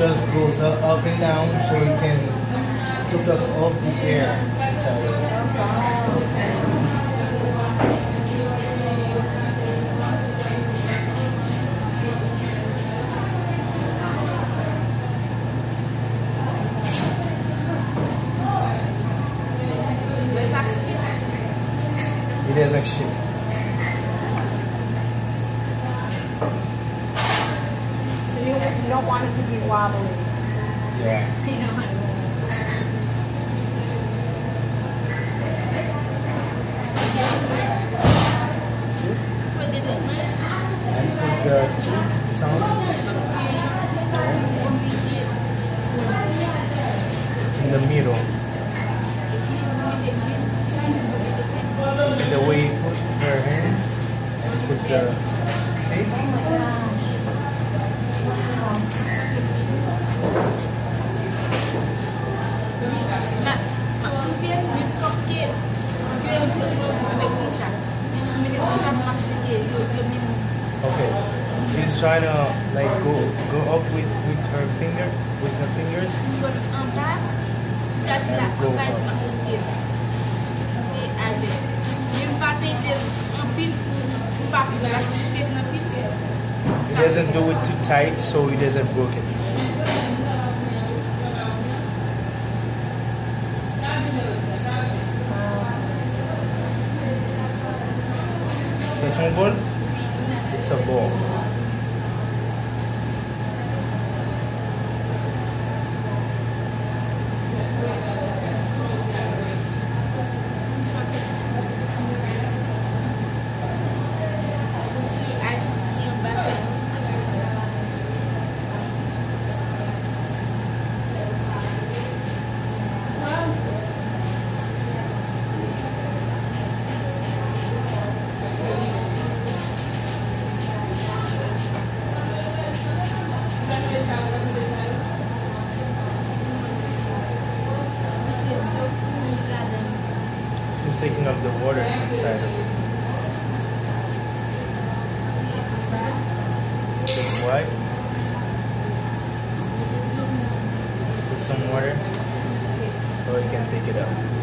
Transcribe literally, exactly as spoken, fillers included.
just goes up, up and down so you can take off all the air inside of it. It doesn't shift. So you, you don't want it to be wobbly. Yeah. See? And put the two tongues in the middle. See the way you put her hands and put the, see? Oh my gosh. Wow. Okay. She's trying to like go go up with, with her finger with her fingers and go up. He doesn't do it too tight so he doesn't break it. This one ball? It's a ball. She's taking up the water inside of it. Just wipe. Put some water so you can take it out.